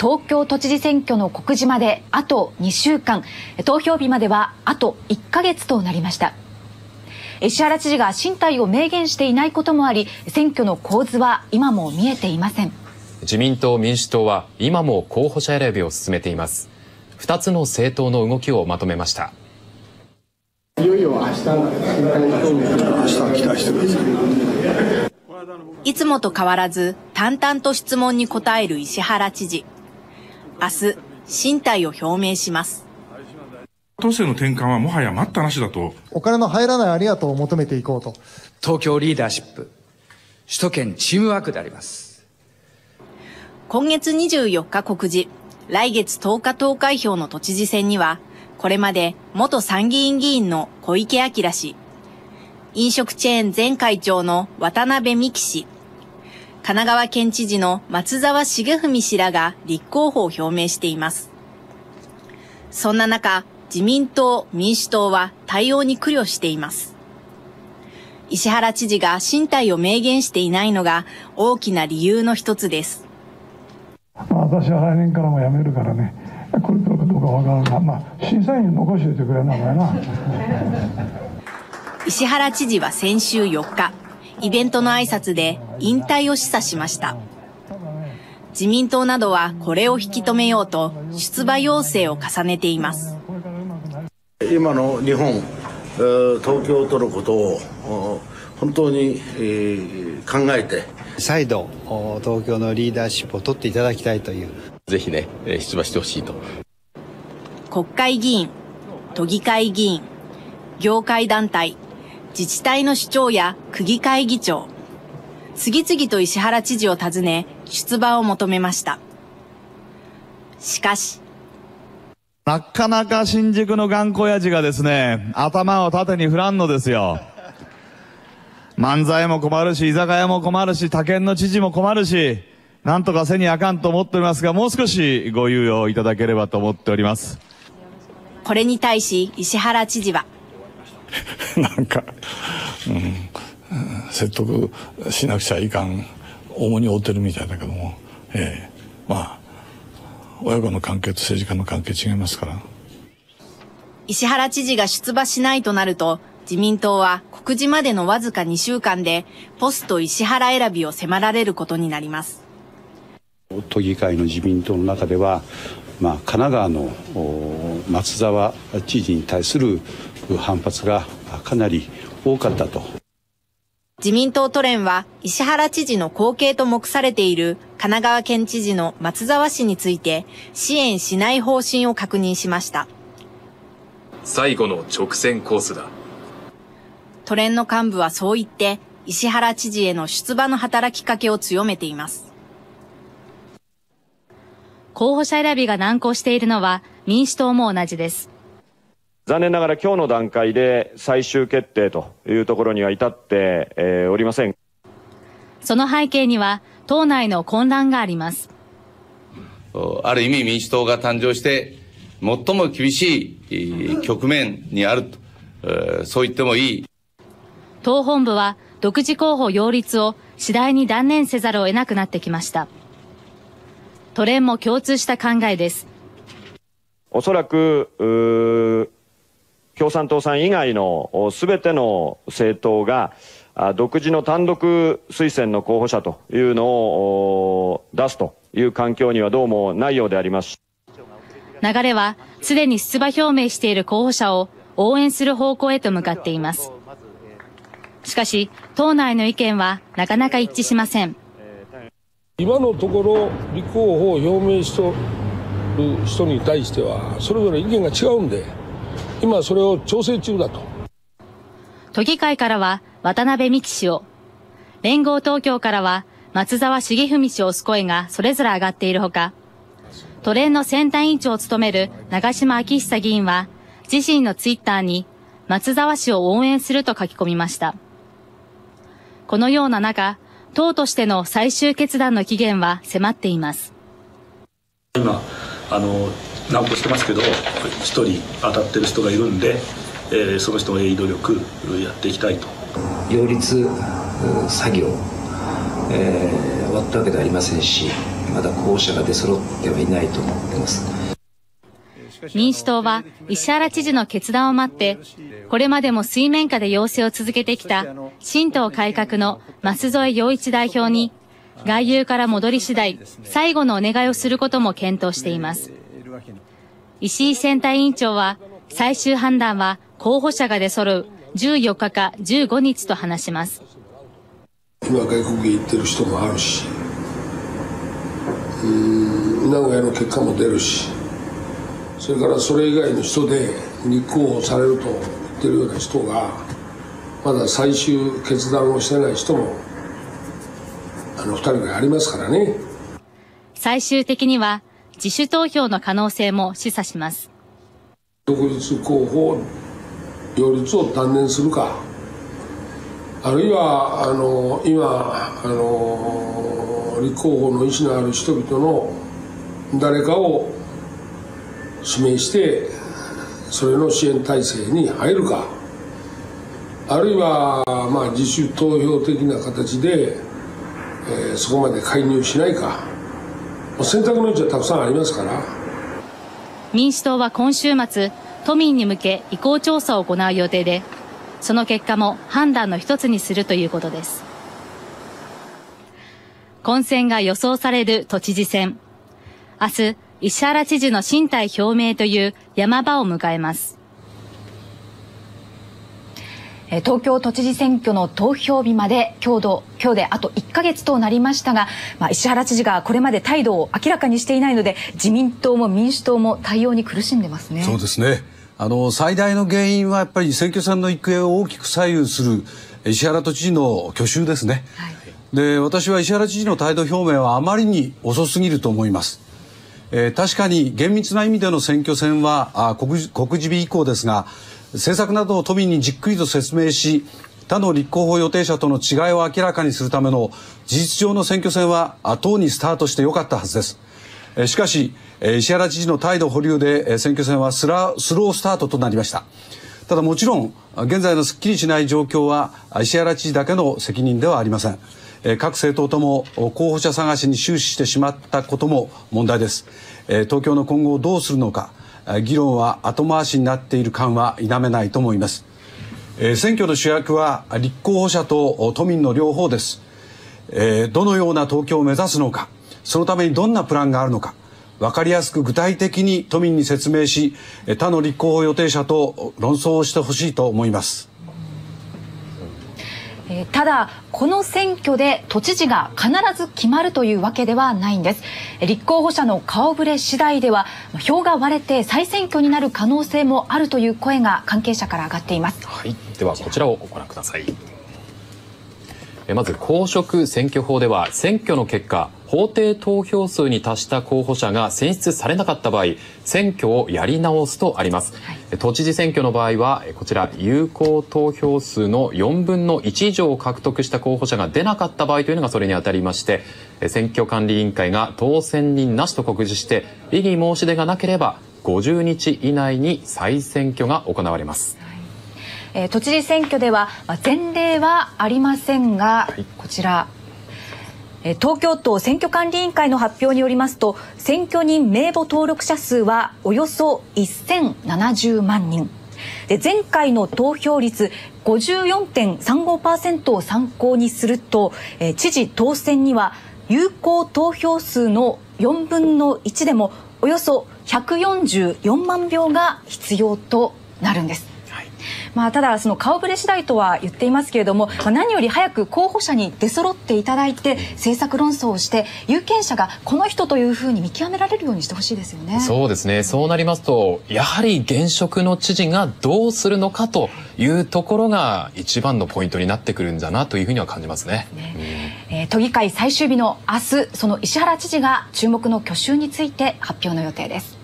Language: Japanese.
東京都知事選挙の告示まであと2週間、投票日まではあと1ヶ月となりました。石原知事が進退を明言していないこともあり、選挙の構図は今も見えていません。 自民党民主党は今も候補者選びを進めています。2つの政党の動きをまとめました。 いよいよ明日、期待してください。いつもと変わらず淡々と質問に答える石原知事。明日、進退を表明します。 都政の転換はもはや待ったなしだと。 お金の入らないありがとうを求めていこうと。 東京リーダーシップ、首都圏チームワークであります。 今月24日告示、来月10日投開票の都知事選には、これまで元参議院議員の小池晃氏、飲食チェーン前会長の渡辺美樹氏、神奈川県知事の松沢成文氏らが立候補を表明しています。そんな中、自民党、民主党は対応に苦慮しています。石原知事が進退を明言していないのが大きな理由の一つです。 私は来年からも辞めるからね、これからかどうかわからんが、審査員残しておいてくれながらな。 石原知事は先週4日、イベントの挨拶で引退を示唆しました。自民党などはこれを引き止めようと出馬要請を重ねています。 今の日本、東京とのことを本当に考えて再度東京のリーダーシップを取っていただきたいという、 ぜひね出馬してほしいと。 国会議員、都議会議員、業界団体、自治体の首長や区議会議長、次々と石原知事を訪ね出馬を求めました。しかしなかなか新宿の頑固親父がですね、頭を縦に振らんのですよ。漫才も困るし、居酒屋も困るし、他県の知事も困るし、なんとかせにあかんと思っておりますが、もう少しご猶予いただければと思っております。 これに対し石原知事はなんか、説得しなくちゃいかん重荷を負ってるみたいだけども、まあ親子の関係と政治家の関係違いますから。 石原知事が出馬しないとなると、自民党は告示までのわずか2週間でポスト石原選びを迫られることになります。 都議会の自民党の中では、神奈川の松沢知事に対する反発がかなり多かったと。 自民党都連は石原知事の後継と目されている神奈川県知事の松沢氏について支援しない方針を確認しました。 最後の直線コースだ。 都連の幹部はそう言って石原知事への出馬の働きかけを強めています。 候補者選びが難航しているのは民主党も同じです。 残念ながら今日の段階で最終決定というところには至っておりません。 その背景には党内の混乱があります。 ある意味民主党が誕生して最も厳しい局面にあると、そう言ってもいい。 党本部は独自候補擁立を次第に断念せざるを得なくなってきました。都連も共通した考えです。 おそらく共産党さん以外のすべての政党が独自の単独推薦の候補者というのを出すという環境にはどうもないようであります。 流れはすでに出馬表明している候補者を応援する方向へと向かっています。しかし党内の意見はなかなか一致しません。 今のところ立候補を表明している人に対してはそれぞれ意見が違うんで、今それを調整中だと。 都議会からは渡辺美樹氏を、連合東京からは松沢成文氏を推す声がそれぞれ上がっているほか、都連の選対委員長を務める長島昭久議員は自身のツイッターに松沢氏を応援すると書き込みました。このような中、党としての最終決断の期限は迫っています。 今難航してますけど、一人当たってる人がいるんで、その人の営利努力やっていきたいと。 擁立作業、終わったわけではありませんし、 まだ候補者が出揃ってはいないと思っています。 民主党は石原知事の決断を待って、これまでも水面下で要請を続けてきた新党改革の舛添洋一代表に外遊から戻り次第、最後のお願いをすることも検討しています。石井選対委員長は、最終判断は候補者が出揃う14日か15日と話します。 今外国へ行ってる人もあるし、名古屋の結果も出るし、それからそれ以外の人で立候補されると言ってるような人がまだ最終決断をしてない人も2人がありますからね。 最終的には自主投票の可能性も示唆します。 独立候補擁立を断念するか、あるいは今立候補の意思のある人々の誰かを指名してそれの支援体制に入るか、あるいは自主投票的な形で、そこまで介入しないか、選択の余地はたくさんありますから。 民主党は今週末、都民に向け意向調査を行う予定で、その結果も判断の一つにするということです。混戦が予想される都知事選。明日、石原知事の進退表明という山場を迎えます。 東京都知事選挙の投票日まで今日であと1ヶ月となりましたが、石原知事がこれまで態度を明らかにしていないので、自民党も民主党も対応に苦しんでますね。 そうですね。最大の原因はやっぱり選挙戦の行方を大きく左右する石原都知事の去就ですね。はい、で、私は石原知事の態度表明はあまりに遅すぎると思います。確かに厳密な意味での選挙戦は告示日以降ですが、政策などを都民にじっくりと説明し、他の立候補予定者との違いを明らかにするための事実上の選挙戦は党にスタートしてよかったはずです。しかし石原知事の態度保留で選挙戦はスロースタートとなりました。ただもちろん現在のすっきりしない状況は石原知事だけの責任ではありません。各政党とも候補者探しに終始してしまったことも問題です。東京の今後をどうするのか、議論は後回しになっている感は否めないと思います。選挙の主役は立候補者と都民の両方です。どのような東京を目指すのか、そのためにどんなプランがあるのか、分かりやすく具体的に都民に説明し、他の立候補予定者と論争をしてほしいと思います。 ただこの選挙で都知事が必ず決まるというわけではないんです。立候補者の顔ぶれ次第では票が割れて再選挙になる可能性もあるという声が関係者から上がっています。 はい、ではこちらをご覧ください。まず公職選挙法では選挙の結果法定投票数に達した候補者が選出されなかった場合選挙をやり直すとあります、はい、都知事選挙の場合はこちら有効投票数の4分の1以上を獲得した候補者が出なかった場合というのがそれにあたりまして、選挙管理委員会が当選人なしと告示して異議申し出がなければ50日以内に再選挙が行われます。 都知事選挙では前例はありませんが、はい、こちら東京都選挙管理委員会の発表によりますと、選挙人名簿登録者数はおよそ1070万人で、前回の投票率 54.35% を参考にすると、知事当選には有効投票数の4分の1でもおよそ144万票が必要となるんです。ただその顔ぶれ次第とは言っていますけれども、何より早く候補者に出揃っていただいて政策論争をして有権者がこの人というふうに見極められるようにしてほしいですよね。 そうですね。そうなりますとやはり現職の知事がどうするのかというところが一番のポイントになってくるんだなというふうには感じますね。 都議会最終日の明日、その石原知事が注目の去就について発表の予定です。